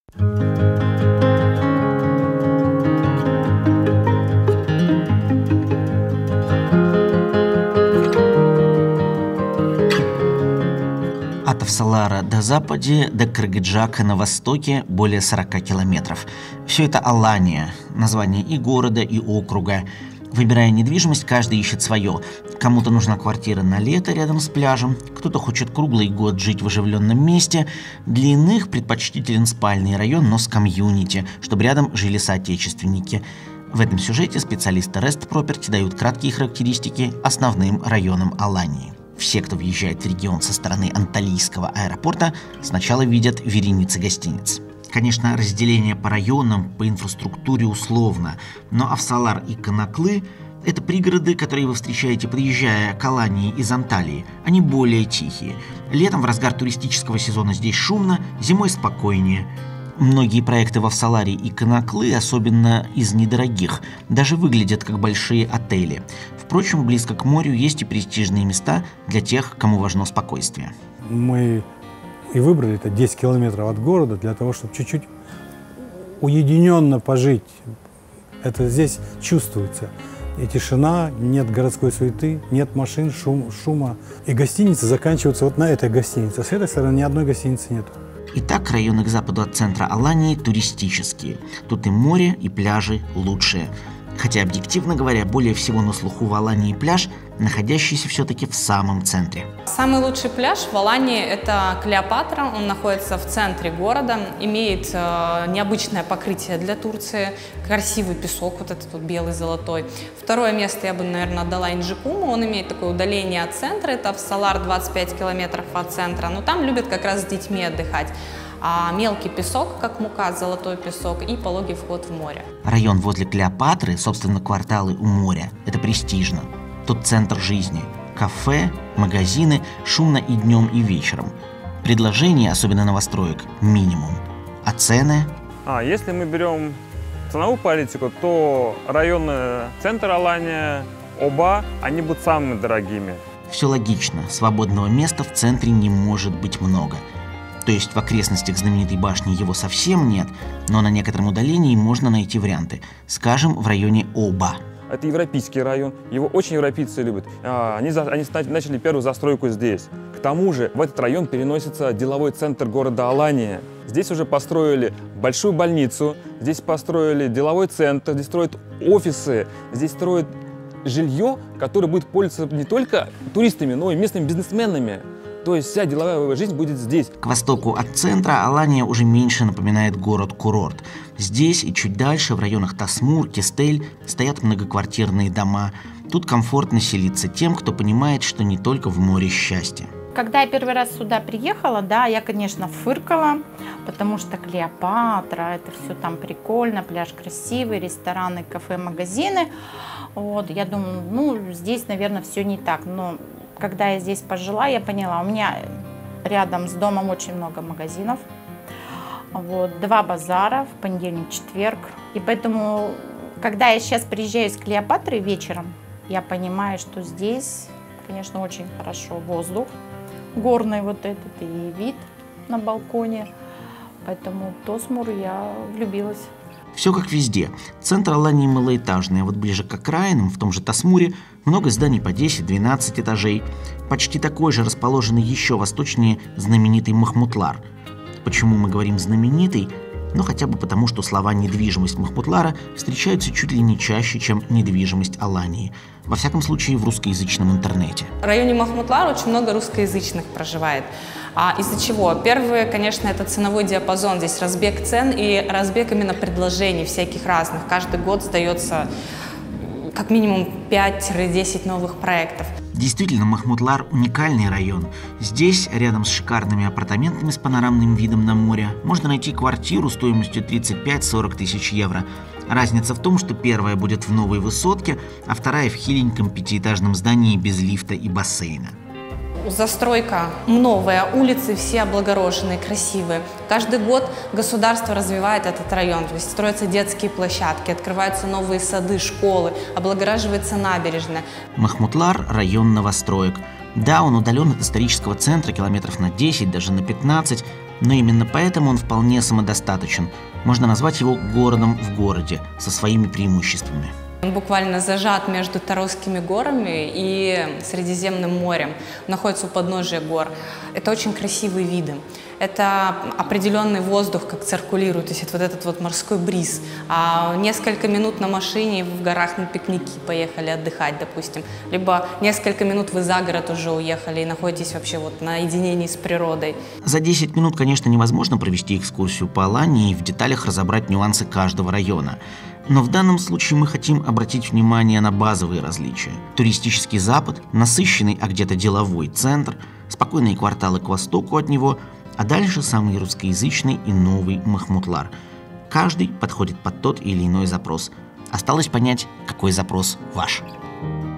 От Авсалара до западе, до Кыргыджака на востоке более 40 километров. Все это Алания, название и города, и округа. Выбирая недвижимость, каждый ищет свое. Кому-то нужна квартира на лето рядом с пляжем, кто-то хочет круглый год жить в оживленном месте. Для иных предпочтителен спальный район, но с комьюнити, чтобы рядом жили соотечественники. В этом сюжете специалисты REST Property дают краткие характеристики основным районам Алании. Все, кто въезжает в регион со стороны Анталийского аэропорта, сначала видят вереницы гостиниц. Конечно, разделение по районам, по инфраструктуре условно, но Авсалар и Конаклы – это пригороды, которые вы встречаете, приезжая к Алании из Анталии. Они более тихие. Летом, в разгар туристического сезона, здесь шумно, зимой спокойнее. Многие проекты в Авсаларе и Конаклы, особенно из недорогих, даже выглядят как большие отели. Впрочем, близко к морю есть и престижные места для тех, кому важно спокойствие. Мы и выбрали это 10 километров от города для того, чтобы чуть-чуть уединенно пожить. Это здесь чувствуется. И тишина, нет городской суеты, нет машин, шума. И гостиницы заканчиваются вот на этой гостинице. С этой стороны ни одной гостиницы нет. Итак, районы к западу от центра Алании туристические. Тут и море, и пляжи лучшие. Хотя, объективно говоря, более всего на слуху в Алании пляж, находящийся все-таки в самом центре. Самый лучший пляж в Алании – это Клеопатра. Он находится в центре города, имеет необычное покрытие для Турции, красивый песок, вот этот вот белый, золотой. Второе место я бы, наверное, отдала Инджикуму. Он имеет такое удаление от центра, это Авсалар, 25 километров от центра. Но там любят как раз с детьми отдыхать. А мелкий песок, как мука, золотой песок и пологий вход в море. Район возле Клеопатры, собственно, кварталы у моря. Это престижно. Тут центр жизни. Кафе, магазины, шумно и днем, и вечером. Предложения, особенно новостроек, минимум. А цены? Если мы берем ценовую политику, то районы центра Алания, оба, они будут самыми дорогими. Все логично. Свободного места в центре не может быть много. То есть в окрестностях знаменитой башни его совсем нет, но на некотором удалении можно найти варианты. Скажем, в районе Оба. Это европейский район, его очень европейцы любят. Они начали первую застройку здесь. К тому же в этот район переносится деловой центр города Алания. Здесь уже построили большую больницу, здесь построили деловой центр, здесь строят офисы, здесь строят жилье, которое будет пользоваться не только туристами, но и местными бизнесменами. То есть вся деловая жизнь будет здесь. К востоку от центра Алания уже меньше напоминает город-курорт. Здесь и чуть дальше, в районах Тасмур, Кистель, стоят многоквартирные дома. Тут комфортно селиться тем, кто понимает, что не только в море счастье. Когда я первый раз сюда приехала, да, я, конечно, фыркала, потому что Клеопатра, это все там прикольно, пляж красивый, рестораны, кафе, магазины. Вот, я думаю, ну, здесь, наверное, все не так, но когда я здесь пожила, я поняла, у меня рядом с домом очень много магазинов, вот, 2 базара в понедельник, четверг. И поэтому, когда я сейчас приезжаю из Клеопатры вечером, я понимаю, что здесь, конечно, очень хорошо воздух горный вот этот и вид на балконе. Поэтому в Тасмур я влюбилась. Все как везде. Центр Алании малоэтажный, а вот ближе к окраинам, в том же Тасмуре, много зданий по 10-12 этажей. Почти такой же расположенный еще восточнее знаменитый Махмутлар. Почему мы говорим «знаменитый»? Ну, хотя бы потому, что слова «недвижимость Махмутлара» встречаются чуть ли не чаще, чем «недвижимость Алании». Во всяком случае, в русскоязычном интернете. В районе Махмутлара очень много русскоязычных проживает. Из-за чего? Первое, конечно, это ценовой диапазон. Здесь разбег цен и разбег именно предложений всяких разных. Каждый год сдается как минимум 5-10 новых проектов. Действительно, Махмутлар – уникальный район. Здесь, рядом с шикарными апартаментами с панорамным видом на море, можно найти квартиру стоимостью 35-40 тысяч евро. Разница в том, что первая будет в новой высотке, а вторая в хиленьком 5-этажном здании без лифта и бассейна. Застройка новая, улицы все облагороженные, красивые. Каждый год государство развивает этот район, то есть строятся детские площадки, открываются новые сады, школы, облагораживается набережная. Махмутлар – район новостроек. Да, он удален от исторического центра километров на 10, даже на 15, Но именно поэтому он вполне самодостаточен. Можно назвать его городом в городе, со своими преимуществами. Он буквально зажат между Таровскими горами и Средиземным морем, находится у подножия гор. Это очень красивые виды. Это определенный воздух, как циркулирует, то есть это вот этот вот морской бриз. А несколько минут на машине в горах на пикники поехали отдыхать, допустим. Либо несколько минут вы за город уже уехали и находитесь вообще вот на единении с природой. За 10 минут, конечно, невозможно провести экскурсию по Алании и в деталях разобрать нюансы каждого района. Но в данном случае мы хотим обратить внимание на базовые различия. Туристический Запад, насыщенный, а где-то деловой центр, спокойные кварталы к востоку от него, а дальше самый русскоязычный и новый Махмутлар. Каждый подходит под тот или иной запрос. Осталось понять, какой запрос ваш.